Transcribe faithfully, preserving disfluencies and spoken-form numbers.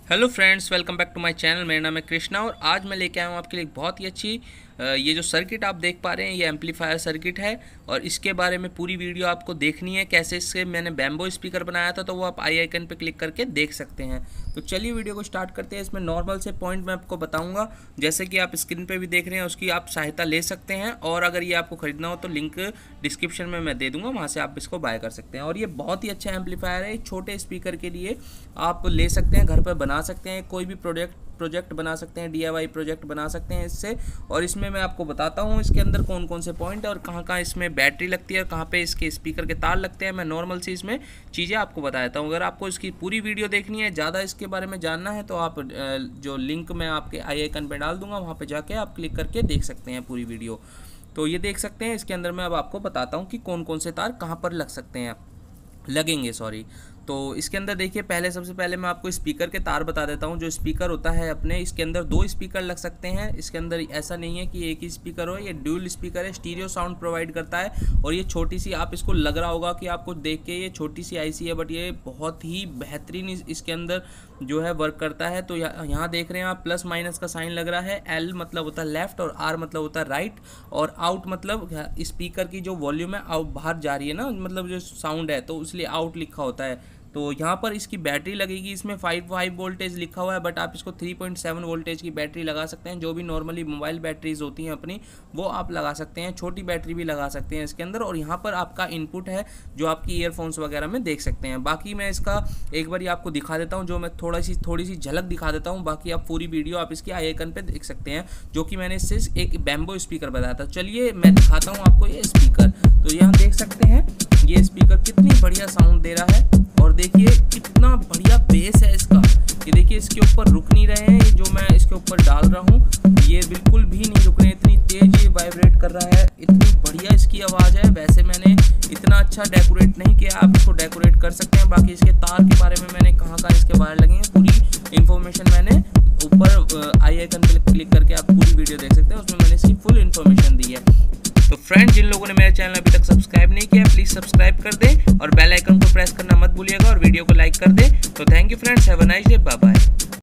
Hello friends, welcome back to my channel. मेरा नाम है कृष्णा और आज मैं लेके आया हूँ आपके लिए एक बहुत ही अच्छी अ, ये जो सर्किट आप देख पा रहे हैं ये एम्पलीफायर सर्किट है और इसके बारे में पूरी वीडियो आपको देखनी है। कैसे इससे मैंने बैम्बो स्पीकर बनाया था तो वो आप आई आइकन पे क्लिक करके देख सकते हैं। तो चलिए वीडियो को स्टार्ट करते हैं। इसमें नॉर्मल से पॉइंट मैं आपको बताऊँगा, जैसे कि आप स्क्रीन पर भी देख रहे हैं, उसकी आप सहायता ले सकते हैं। और अगर ये आपको ख़रीदना हो तो लिंक डिस्क्रिप्शन में मैं दे दूँगा, वहाँ से आप इसको बाय कर सकते हैं। और ये बहुत ही अच्छा एम्पलीफायर है, छोटे स्पीकर के लिए आप ले सकते हैं, घर पर बना सकते हैं, कोई भी प्रोजेक्ट प्रोजेक्ट बना सकते हैं, डीआईवाई प्रोजेक्ट बना सकते हैं इससे। और इसमें मैं आपको बताता हूँ इसके अंदर कौन कौन से पॉइंट है और कहाँ कहाँ इसमें बैटरी लगती है और कहाँ पे इसके स्पीकर के तार लगते हैं। मैं नॉर्मल सी इसमें चीज़ें आपको बता देता हूँ। अगर आपको इसकी पूरी वीडियो देखनी है, ज़्यादा इसके बारे में जानना है, तो आप जो लिंक मैं आपके आई आइकन पर डाल दूँगा, वहाँ पर जाके आप क्लिक करके देख सकते हैं पूरी वीडियो। तो ये देख सकते हैं। इसके अंदर मैं अब आपको बताता हूँ कि कौन कौन से तार कहाँ पर लग सकते हैं लगेंगे सॉरी। तो इसके अंदर देखिए, पहले सबसे पहले मैं आपको स्पीकर के तार बता देता हूँ। जो स्पीकर होता है अपने, इसके अंदर दो स्पीकर लग सकते हैं। इसके अंदर ऐसा नहीं है कि एक ही स्पीकर हो, ये ड्यूल स्पीकर है, स्टीरियो साउंड प्रोवाइड करता है। और ये छोटी सी, आप इसको लग रहा होगा कि आपको देख के ये छोटी सी आईसी है, बट ये बहुत ही बेहतरीन इसके अंदर जो है वर्क करता है। तो यहाँ देख रहे हैं आप, प्लस माइनस का साइन लग रहा है। एल मतलब होता है लेफ्ट और आर मतलब होता है राइट। और आउट मतलब स्पीकर की जो वॉल्यूम है आउट बाहर जा रही है ना, मतलब जो साउंड है, तो इसलिए आउट लिखा होता है। तो यहाँ पर इसकी बैटरी लगेगी, इसमें फाइव फाइव वोल्टेज लिखा हुआ है, बट आप इसको थ्री पॉइंट सेवन वोल्टेज की बैटरी लगा सकते हैं। जो भी नॉर्मली मोबाइल बैटरीज होती हैं अपनी, वो आप लगा सकते हैं। छोटी बैटरी भी लगा सकते हैं इसके अंदर। और यहाँ पर आपका इनपुट है जो आपकी ईयरफोन्स वगैरह में देख सकते हैं। बाकी मैं इसका एक बार आपको दिखा देता हूँ, जो मैं थोड़ा सी थोड़ी सी झलक दिखा देता हूँ। बाकी आप पूरी वीडियो आप इसकी आई आइकन पर देख सकते हैं, जो कि मैंने इससे एक बैम्बो स्पीकर बताया था। चलिए मैं दिखाता हूँ आपको ये स्पीकर। तो यहाँ देख सकते हैं ये स्पीकर कितनी बढ़िया साउंड दे रहा है। और देखिए कितना बढ़िया बेस है इसका। ये देखिए इसके ऊपर रुक नहीं रहे हैं, जो मैं इसके ऊपर डाल रहा हूँ ये बिल्कुल भी नहीं रुक रहे हैं। इतनी तेज ये वाइब्रेट कर रहा है, इतनी बढ़िया इसकी आवाज़ है। वैसे मैंने इतना अच्छा डेकोरेट नहीं किया, आप इसको डेकोरेट कर सकते हैं। बाकी इसके तार के बारे में मैंने कहाँ कहाँ इसके वायर लगे हैं, पूरी इन्फॉर्मेशन मैंने ऊपर आई आइकन पर क्लिक करके आप पूरी वीडियो देख सकते हैं, उसमें मैंने इसकी फुल इन्फॉर्मेशन दी है। तो फ्रेंड्स, जिन लोगों ने मेरा चैनल अभी तक सब्सक्राइब नहीं किया है, प्लीज़ सब्सक्राइब कर दें और बेल आइकन को प्रेस करना मत भूलिएगा और वीडियो को लाइक कर दें। तो thank you friends, have a nice day, bye bye.